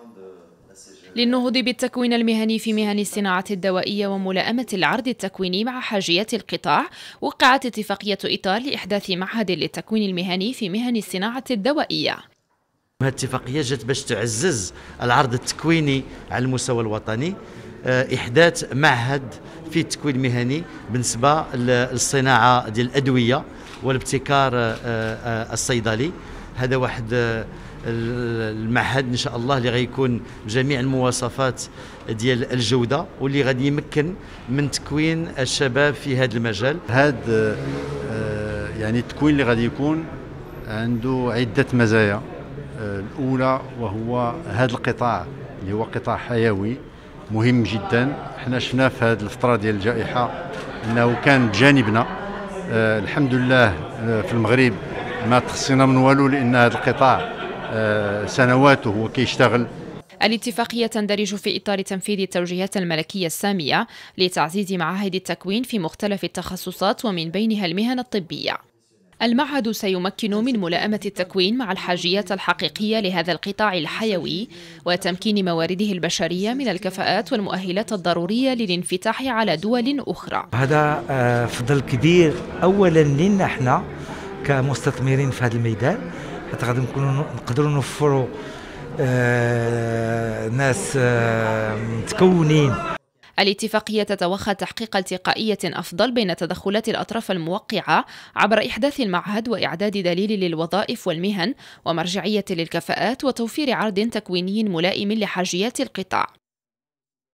للنهوض بالتكوين المهني في مهن الصناعة الدوائية وملائمة العرض التكويني مع حاجيات القطاع، وقعت اتفاقية إطار لإحداث معهد للتكوين المهني في مهن الصناعة الدوائية. هذه الاتفاقية جات باش تعزز العرض التكويني على المستوى الوطني، إحداث معهد في التكوين المهني بالنسبة للصناعة ديال الأدوية والابتكار الصيدلي. هذا واحد المعهد ان شاء الله اللي غيكون بجميع المواصفات ديال الجوده، واللي غادي يمكن من تكوين الشباب في هذا المجال. هذا يعني التكوين اللي غادي يكون عنده عده مزايا. الاولى وهو هذا القطاع اللي هو قطاع حيوي مهم جدا. احنا شفنا في هذه الفتره ديال الجائحه انه كان بجانبنا. الحمد لله في المغرب ما تخصنا من والو، لان هذا القطاع سنوات وهو كيشتغل. الاتفاقية تندرج في إطار تنفيذ التوجيهات الملكية السامية لتعزيز معاهد التكوين في مختلف التخصصات ومن بينها المهن الطبية. المعهد سيمكن من ملائمة التكوين مع الحاجيات الحقيقية لهذا القطاع الحيوي، وتمكين موارده البشرية من الكفاءات والمؤهلات الضرورية للانفتاح على دول أخرى. هذا فضل كبير أولا لنا احنا كمستثمرين في هذا الميدان، حتى غادي نقدروا نوفروا ناس متكونين. الاتفاقية تتوخى تحقيق التقائية أفضل بين تدخلات الأطراف الموقعة عبر إحداث المعهد وإعداد دليل للوظائف والمهن ومرجعية للكفاءات وتوفير عرض تكويني ملائم لحاجيات القطاع.